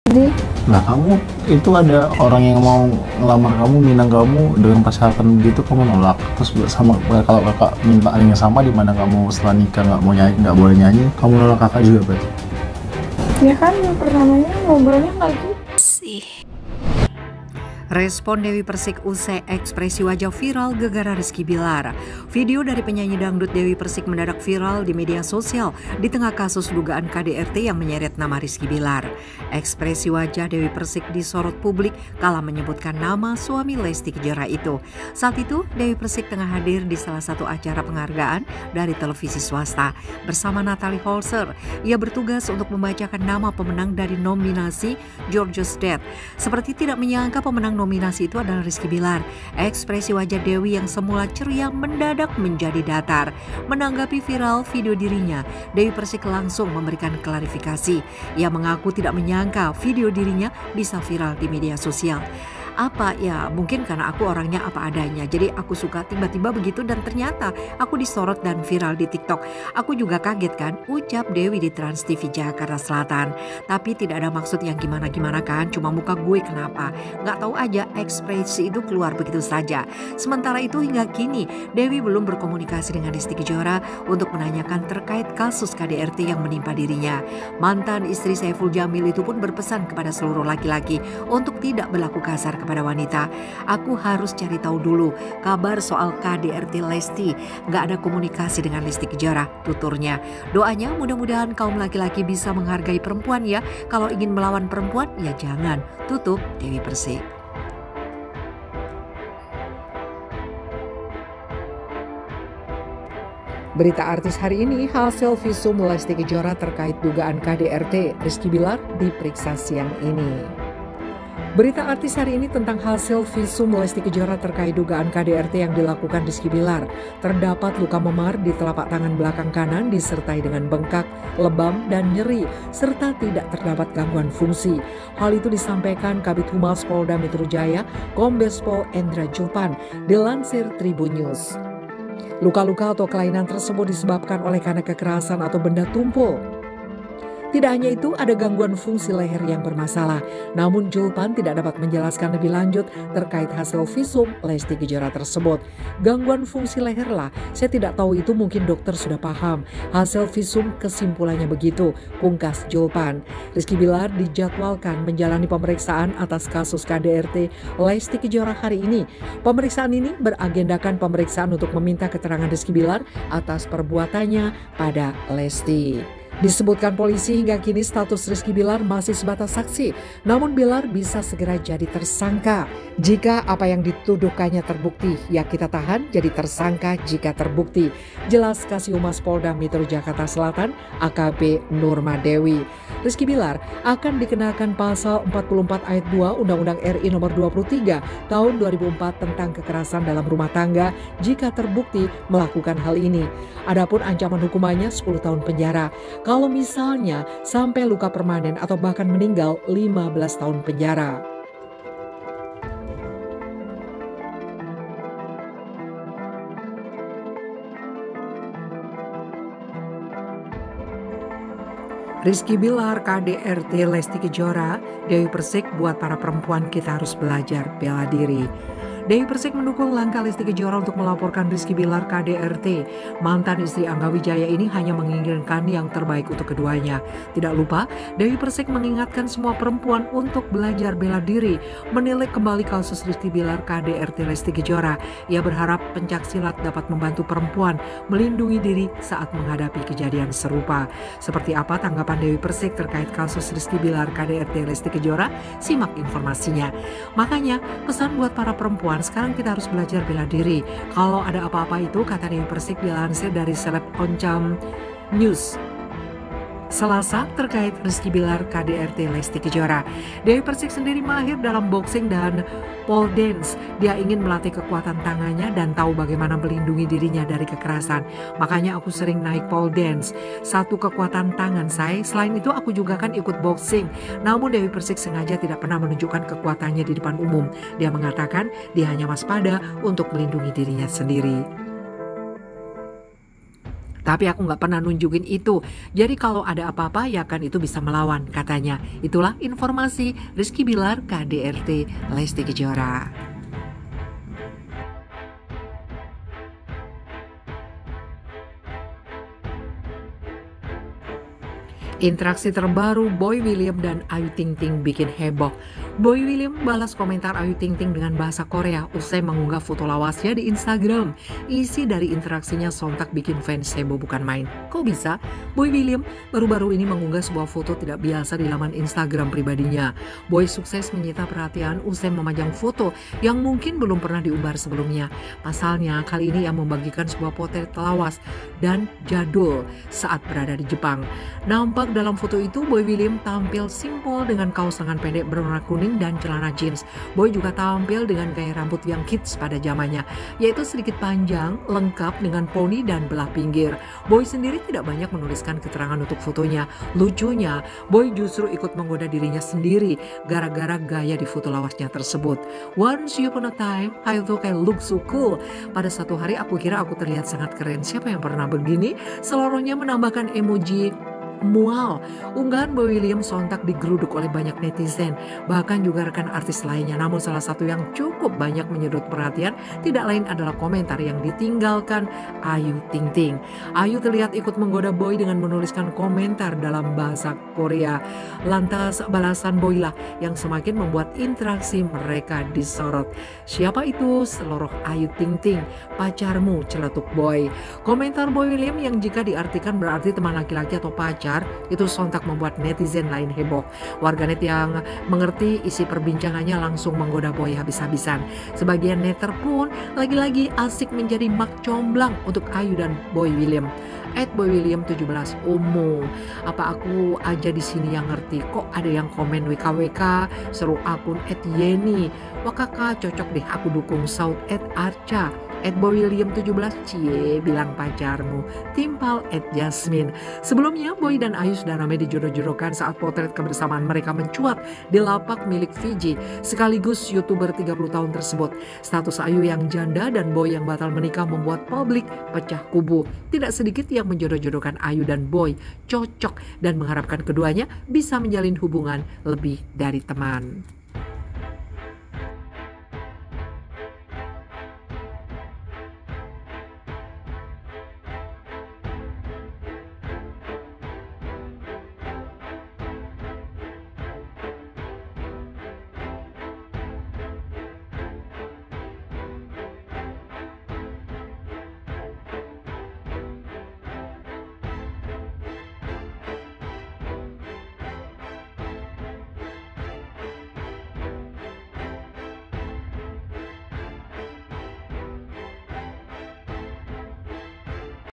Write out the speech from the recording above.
Jadi, Nah kamu itu ada orang yang mau ngelamar kamu, minang kamu dengan persyaratan begitu kamu nolak. Terus sama kalau kakak minta hal yang sama di mana kamu setelah nikah nggak mau nyanyi, nggak boleh nyanyi, kamu nolak kakak juga berarti. ya kan pertamanya ngobrolnya nggak gitu. Respon Dewi Persik usai ekspresi wajah viral gegara Rizky Bilar. Video dari penyanyi dangdut Dewi Persik mendadak viral di media sosial di tengah kasus dugaan KDRT yang menyeret nama Rizky Bilar. Ekspresi wajah Dewi Persik disorot publik kala menyebutkan nama suami Lesti Kejora itu. Saat itu Dewi Persik tengah hadir di salah satu acara penghargaan dari televisi swasta bersama Natalie Holzer. Ia bertugas untuk membacakan nama pemenang dari nominasi George's Death. Seperti tidak menyangka pemenang nominasi itu adalah Rizky Bilar. Ekspresi wajah Dewi yang semula ceria mendadak menjadi datar. Menanggapi viral video dirinya, Dewi Persik langsung memberikan klarifikasi. Ia mengaku tidak menyangka video dirinya bisa viral di media sosial. Apa ya, mungkin karena aku orangnya apa adanya, jadi aku suka tiba-tiba begitu dan ternyata aku disorot dan viral di TikTok. Aku juga kaget kan, ucap Dewi di Trans TV Jakarta Selatan. Tapi tidak ada maksud yang gimana-gimana kan, cuma muka gue kenapa, nggak tahu aja ekspresi itu keluar begitu saja. Sementara itu hingga kini Dewi belum berkomunikasi dengan Lesti Kejora untuk menanyakan terkait kasus KDRT yang menimpa dirinya. Mantan istri Saiful Jamil itu pun berpesan kepada seluruh laki-laki untuk tidak berlaku kasar kepada wanita. Aku harus cari tahu dulu kabar soal KDRT Lesti. Gak ada komunikasi dengan Lesti Kejora, tuturnya. Doanya mudah-mudahan kaum laki-laki bisa menghargai perempuan ya. Kalau ingin melawan perempuan ya jangan. Tutup Dewi Persik. Berita artis hari ini, hasil visum Lesti Kejora terkait dugaan KDRT Rizky Bilar diperiksa siang ini. Berita artis hari ini tentang hasil visum Lesti Kejora terkait dugaan KDRT yang dilakukan Rizky Bilar. Terdapat luka memar di telapak tangan belakang kanan disertai dengan bengkak, lebam, dan nyeri, serta tidak terdapat gangguan fungsi. Hal itu disampaikan Kabid Humas Polda Metro Jaya, Kombes Pol Endra Julpan, dilansir Tribun News. Luka-luka atau kelainan tersebut disebabkan oleh karena kekerasan atau benda tumpul. Tidak hanya itu, ada gangguan fungsi leher yang bermasalah. Namun Julpan tidak dapat menjelaskan lebih lanjut terkait hasil visum Lesti Kejora tersebut. Gangguan fungsi leher lah, saya tidak tahu itu, mungkin dokter sudah paham. Hasil visum kesimpulannya begitu, pungkas Julpan. Rizky Bilar dijadwalkan menjalani pemeriksaan atas kasus KDRT Lesti Kejora hari ini. Pemeriksaan ini beragendakan pemeriksaan untuk meminta keterangan Rizky Bilar atas perbuatannya pada Lesti. Disebutkan polisi hingga kini status Rizky Bilar masih sebatas saksi. Namun Bilar bisa segera jadi tersangka. Jika apa yang dituduhkannya terbukti, ya kita tahan jadi tersangka jika terbukti. Jelas Kasih Humas Polda Metro Jakarta Selatan, AKP Nurma Dewi. Rizky Bilar akan dikenakan pasal 44 ayat 2 Undang-Undang RI nomor 23 tahun 2004 tentang kekerasan dalam rumah tangga jika terbukti melakukan hal ini. Adapun ancaman hukumannya 10 tahun penjara. Kalau misalnya sampai luka permanen atau bahkan meninggal 15 tahun penjara. Rizky Bilar, KDRT Lesti Kejora, Dewi Persik buat para perempuan kita harus belajar bela diri. Dewi Persik mendukung langkah Lesti Kejora untuk melaporkan Rizky Bilar KDRT. Mantan istri Angga Wijaya ini hanya menginginkan yang terbaik untuk keduanya. Tidak lupa, Dewi Persik mengingatkan semua perempuan untuk belajar bela diri, menilai kembali kasus Rizky Bilar KDRT Lesti Kejora. Ia berharap pencaksilat dapat membantu perempuan melindungi diri saat menghadapi kejadian serupa. Seperti apa tanggapan Dewi Persik terkait kasus Rizky Bilar KDRT Lesti Kejora? Simak informasinya. Makanya, pesan buat para perempuan, sekarang kita harus belajar bela diri. Kalau ada apa-apa itu, kata Dewi Persik dilansir dari Seleb Oncam News Selasa terkait Rizky Bilar KDRT Lesti Kejora. Dewi Persik sendiri mahir dalam boxing dan pole dance. Dia ingin melatih kekuatan tangannya dan tahu bagaimana melindungi dirinya dari kekerasan. Makanya aku sering naik pole dance. Satu kekuatan tangan saya. Selain itu aku juga kan ikut boxing. Namun Dewi Persik sengaja tidak pernah menunjukkan kekuatannya di depan umum. Dia mengatakan dia hanya waspada untuk melindungi dirinya sendiri. Tapi aku nggak pernah nunjukin itu. Jadi kalau ada apa-apa ya kan itu bisa melawan katanya. Itulah informasi Rizky Bilar, KDRT Lesti Kejora. Interaksi terbaru Boy William dan Ayu Ting Ting bikin heboh. Boy William balas komentar Ayu Ting Ting dengan bahasa Korea usai mengunggah foto lawasnya di Instagram. Isi dari interaksinya sontak bikin fans heboh bukan main. Kok bisa? Boy William baru-baru ini mengunggah sebuah foto tidak biasa di laman Instagram pribadinya. Boy sukses menyita perhatian usai memajang foto yang mungkin belum pernah diumbar sebelumnya. Pasalnya kali ini ia membagikan sebuah potret lawas dan jadul saat berada di Jepang. Nampak dalam foto itu Boy William tampil simpel dengan kaos lengan pendek berwarna kuning dan celana jeans. Boy juga tampil dengan gaya rambut yang hits pada zamannya, yaitu sedikit panjang, lengkap dengan poni dan belah pinggir. Boy sendiri tidak banyak menuliskan keterangan untuk fotonya. Lucunya, Boy justru ikut menggoda dirinya sendiri gara-gara gaya di foto lawasnya tersebut. Once upon a time, I thought I look so cool. Pada satu hari aku kira aku terlihat sangat keren. Siapa yang pernah begini? Selorohnya menambahkan emoji mual. Unggahan Boy William sontak digeruduk oleh banyak netizen, bahkan juga rekan artis lainnya. Namun salah satu yang cukup banyak menyedot perhatian tidak lain adalah komentar yang ditinggalkan Ayu Ting Ting. Ayu terlihat ikut menggoda Boy dengan menuliskan komentar dalam bahasa Korea. Lantas balasan Boy lah yang semakin membuat interaksi mereka disorot. Siapa itu? Seloroh Ayu Ting Ting. Pacarmu, celetuk Boy. Komentar Boy William yang jika diartikan berarti teman laki-laki atau pacar itu sontak membuat netizen lain heboh. Warganet yang mengerti isi perbincangannya langsung menggoda Boy habis-habisan. Sebagian netter pun lagi-lagi asik menjadi mak comblang untuk Ayu dan Boy William. @boywilliam17 apa aku aja di sini yang ngerti? Kok ada yang komen WKWK? Seru akun @yeni. Wah kakak cocok deh aku dukung Saud @arca. @boywilliam17 cie bilang pacarmu. Timpal @jasmine. Sebelumnya Boy dan Ayu sudah ramai dijodoh-jodohkan saat potret kebersamaan mereka mencuat di lapak milik Fiji sekaligus YouTuber 30 tahun tersebut. Status Ayu yang janda dan Boy yang batal menikah membuat publik pecah kubu. Tidak sedikit yang menjodoh-jodohkan Ayu dan Boy cocok dan mengharapkan keduanya bisa menjalin hubungan lebih dari teman.